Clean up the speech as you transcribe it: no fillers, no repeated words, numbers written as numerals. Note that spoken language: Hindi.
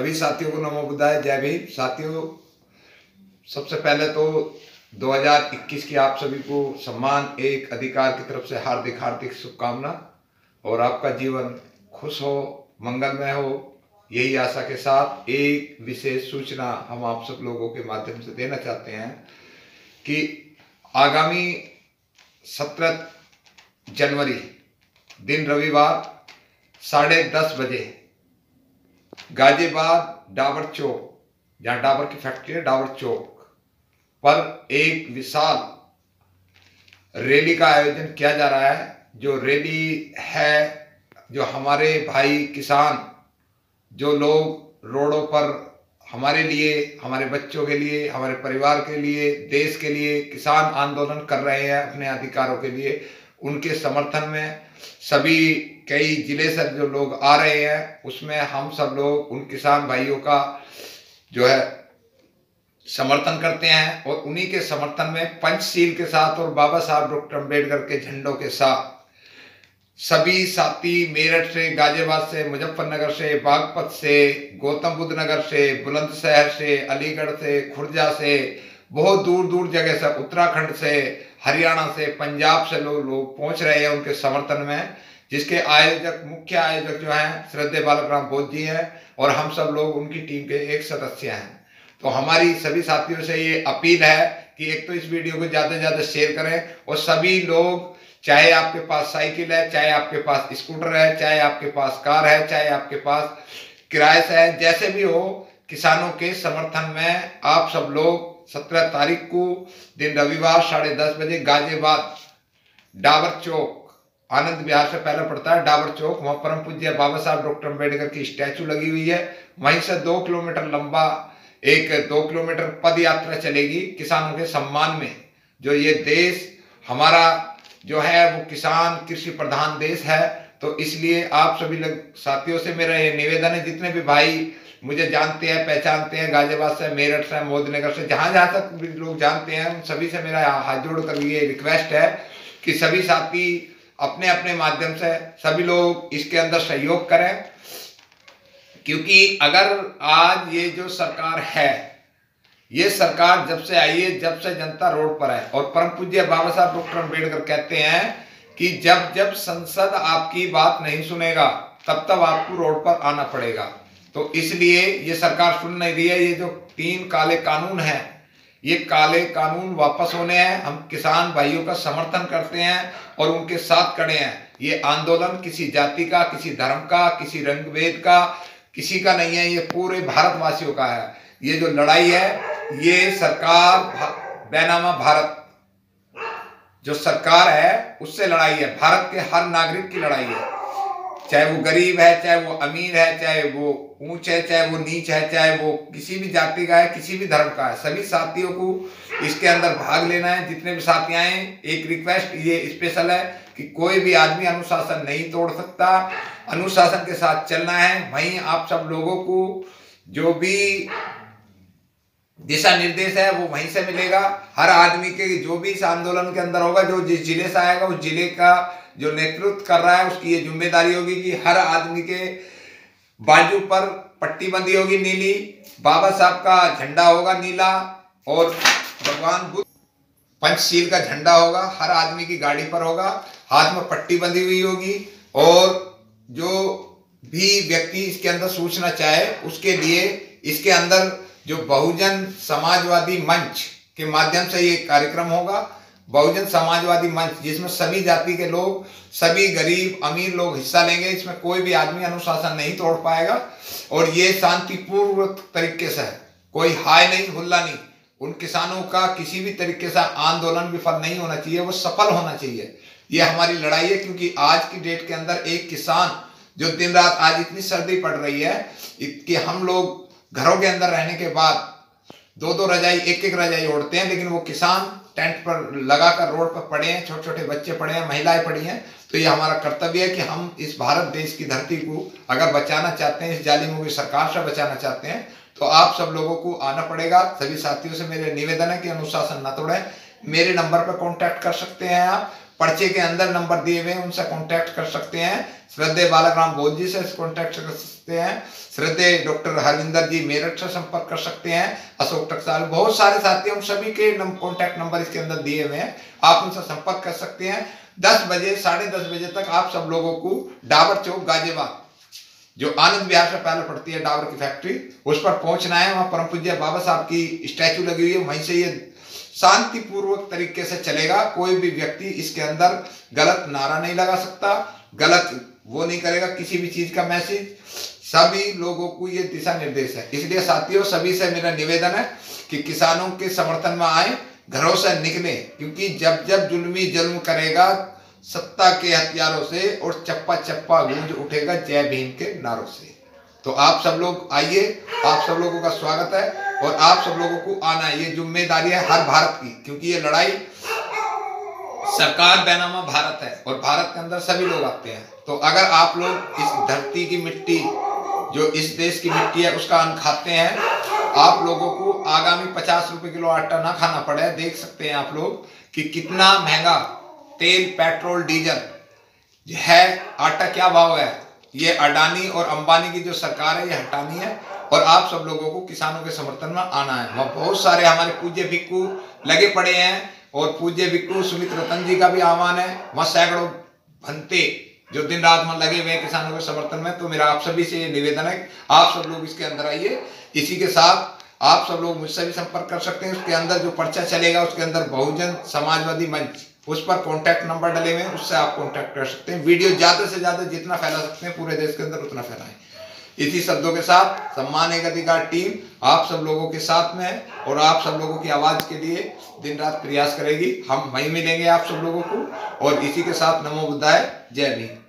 सभी साथियों को नमो बुद्धाय, जय भीम। साथियों, सबसे पहले तो 2021 की आप सभी को सम्मान एक अधिकार की तरफ से हार्दिक हार्दिक शुभकामना और आपका जीवन खुश हो, मंगलमय हो, यही आशा के साथ एक विशेष सूचना हम आप सब लोगों के माध्यम से देना चाहते हैं कि आगामी 17 जनवरी दिन रविवार 10:30 बजे गाजियाबाद डाबर चौक, जहाँ डाबर की फैक्ट्री है, डाबर चौक पर एक विशाल रैली का आयोजन किया जा रहा है। जो रैली है, जो हमारे भाई किसान, जो लोग रोडों पर हमारे लिए, हमारे बच्चों के लिए, हमारे परिवार के लिए, देश के लिए किसान आंदोलन कर रहे हैं अपने अधिकारों के लिए, उनके समर्थन में सभी कई जिले से जो लोग आ रहे हैं, उसमें हम सब लोग उन किसान भाइयों का जो है समर्थन करते हैं और उन्हीं के समर्थन में पंचशील के साथ और बाबा साहब डॉक्टर अम्बेडकर के झंडों के साथ सभी साथी मेरठ से, गाजियाबाद से, मुजफ्फरनगर से, बागपत से, गौतम बुद्ध नगर से, बुलंदशहर से, अलीगढ़ से, खुर्जा से, बहुत दूर दूर जगह से, उत्तराखंड से, हरियाणा से, पंजाब से लोग पहुंच रहे हैं उनके समर्थन में, जिसके आयोजक, मुख्य आयोजक जो हैं श्रद्धेय बालक राम बोध जी हैं और हम सब लोग उनकी टीम के एक सदस्य हैं। तो हमारी सभी साथियों से ये अपील है कि एक तो इस वीडियो को ज़्यादा से ज़्यादा शेयर करें और सभी लोग, चाहे आपके पास साइकिल है, चाहे आपके पास स्कूटर है, चाहे आपके पास कार है, चाहे आपके पास किराए से है, जैसे भी हो, किसानों के समर्थन में आप सब लोग 17 तारीख को दिन रविवार 10:30 बजे गाजियाबाद डाबर चौक, आनंद विहार से पहले पड़ता है डाबर चौक, वहां परम पूज्य बाबा साहब डॉक्टर अम्बेडकर की स्टैचू लगी हुई है। वहीं से 2 किलोमीटर लंबा एक 2 किलोमीटर पद यात्रा चलेगी किसानों के सम्मान में। जो ये देश हमारा जो है वो किसान कृषि प्रधान देश है, तो इसलिए आप सभी लोग साथियों से मेरा ये निवेदन है, जितने भी भाई मुझे जानते हैं, पहचानते हैं, गाजियाबाद से, मेरठ से, मोदीनगर से, जहां जहां तक भी लोग जानते हैं, उन सभी से मेरा हाथ जोड़ कर ये रिक्वेस्ट है कि सभी साथी अपने अपने माध्यम से सभी लोग इसके अंदर सहयोग करें, क्योंकि अगर आज ये जो सरकार है, ये सरकार जब से आई है, जब से जनता रोड पर है, और परम पूज्य बाबा साहब डॉक्टर अम्बेडकर कहते हैं कि जब जब संसद आपकी बात नहीं सुनेगा तब तब आपको रोड पर आना पड़ेगा। तो इसलिए ये सरकार सुन नहीं रही है। ये जो 3 काले कानून हैं, ये काले कानून वापस होने हैं। हम किसान भाइयों का समर्थन करते हैं और उनके साथ खड़े हैं। ये आंदोलन किसी जाति का, किसी धर्म का, किसी रंग भेद का, किसी का नहीं है, ये पूरे भारतवासियों का है। ये जो लड़ाई है, ये सरकार बैनामा भारत जो सरकार है उससे लड़ाई है, भारत के हर नागरिक की लड़ाई है, चाहे वो गरीब है, चाहे वो अमीर है, चाहे वो ऊंच है, चाहे वो नीच है, चाहे वो किसी भी जाति का है, किसी भी धर्म का है। सभी साथियों को इसके अंदर भाग लेना है। जितने भी साथी आए, एक रिक्वेस्ट ये स्पेशल है कि कोई भी आदमी अनुशासन नहीं तोड़ सकता, अनुशासन के साथ चलना है। वहीं आप सब लोगों को जो भी दिशा निर्देश है वो वहीं से मिलेगा। हर आदमी के जो भी इस आंदोलन के अंदर होगा, जो जिस जिले से आएगा, उस जिले का जो नेतृत्व कर रहा है, उसकी ये जिम्मेदारी होगी कि हर आदमी के बाजू पर पट्टी बंधी होगी नीली, बाबा साहब का झंडा होगा नीला और भगवान बुद्ध पंचशील का झंडा होगा, हर आदमी की गाड़ी पर होगा, हाथ में पट्टी बंधी हुई होगी। और जो भी व्यक्ति इसके अंदर सूचना चाहे, उसके लिए इसके अंदर जो बहुजन समाजवादी मंच के माध्यम से ये कार्यक्रम होगा। बहुजन समाजवादी मंच, जिसमें सभी जाति के लोग, सभी गरीब अमीर लोग हिस्सा लेंगे। इसमें कोई भी आदमी अनुशासन नहीं तोड़ पाएगा और ये शांतिपूर्ण तरीके से है, कोई हाय नहीं, हुल्ला नहीं। उन किसानों का किसी भी तरीके से आंदोलन विफल नहीं होना चाहिए, वो सफल होना चाहिए। ये हमारी लड़ाई है, क्योंकि आज की डेट के अंदर एक किसान जो दिन रात, आज इतनी सर्दी पड़ रही है कि हम लोग घरों के अंदर रहने के बाद 2-2 रजाई, एक रजाई ओढ़ते हैं, लेकिन वो किसान टेंट पर लगाकर रोड पर पड़े हैं, छोटे छोटे बच्चे पड़े हैं, महिलाएं पड़ी हैं। तो ये हमारा कर्तव्य है कि हम इस भारत देश की धरती को अगर बचाना चाहते हैं, इस जालिमों की सरकार से बचाना चाहते हैं, तो आप सब लोगों को आना पड़ेगा। सभी साथियों से मेरे निवेदन है कि अनुशासन न तोड़ें। मेरे नंबर पर कॉन्टैक्ट कर सकते हैं आप। पर्चे के अंदर नंबर दिए हुए हैं, उनसे कांटेक्ट कर सकते हैं। श्रद्धेय बालाराम बोध जी से कांटेक्ट कर सकते हैं। श्रद्धेय डॉक्टर हरविंदर जी मेरठ से संपर्क कर सकते हैं। अशोक टकसाल, बहुत सारे साथी, हम सभी के कांटेक्ट नंबर इसके अंदर दिए हुए हैं, आप उनसे संपर्क कर सकते हैं। 10 बजे 10:30 बजे तक आप सब लोगों को डाबर चौक गाजियाबाद, जो आनंद विहार से पहले पड़ती है डाबर की फैक्ट्री, उस पर पहुंचना है। वहां परम पूज्य बाबा साहब की स्टैचू लगी हुई है, वहीं से ये शांतिपूर्वक तरीके से चलेगा। कोई भी व्यक्ति इसके अंदर गलत नारा नहीं लगा सकता, गलत वो नहीं करेगा किसी भी चीज का मैसेज। सभी लोगों को ये दिशा निर्देश है। इसलिए साथियों, सभी से मेरा निवेदन है कि किसानों के समर्थन में आए, घरों से निकले, क्योंकि जब जब जुल्मी जुल्म करेगा सत्ता के हथियारों से और चप्पा चप्पा गूंज उठेगा जय भीम के नारों से। तो आप सब लोग आइए, आप सब लोगों का स्वागत है और आप सब लोगों को आना है। ये जिम्मेदारी है हर भारत की, क्योंकि ये लड़ाई सरकार बैनामा भारत है और भारत के अंदर सभी लोग आते हैं। तो अगर आप लोग इस धरती की मिट्टी, जो इस देश की मिट्टी है, उसका अन्न खाते हैं, आप लोगों को आगामी 50 रुपए किलो आटा ना खाना पड़े। देख सकते हैं आप लोग कि कितना महंगा तेल, पेट्रोल, डीजल है, आटा क्या भाव है। ये अडानी और अंबानी की जो सरकार है, ये हटानी है और आप सब लोगों को किसानों के समर्थन में आना है। वहाँ बहुत सारे हमारे पूज्य भिक्खु लगे पड़े हैं और पूज्य भिक्खु सुमित रतन जी का भी आह्वान है। वहाँ सैकड़ों भंते जो दिन रात में लगे हुए हैं किसानों के समर्थन में। तो मेरा आप सभी से ये निवेदन है, आप सब लोग इसके अंदर आइए। इसी के साथ आप सब लोग मुझसे भी संपर्क कर सकते हैं। उसके अंदर जो पर्चा चलेगा, उसके अंदर बहुजन समाजवादी मंच, उस पर कॉन्टैक्ट नंबर डले हुए हैं, उससे आप कॉन्टैक्ट कर सकते हैं। वीडियो ज्यादा से ज्यादा जितना फैला सकते हैं पूरे देश के अंदर उतना फैलाएं। इसी शब्दों के साथ सम्मान एक अधिकार टीम आप सब लोगों के साथ में है और आप सब लोगों की आवाज के लिए दिन रात प्रयास करेगी। हम वहीं मिलेंगे आप सब लोगों को। और इसी के साथ नमो बुद्धाय, जय भीम।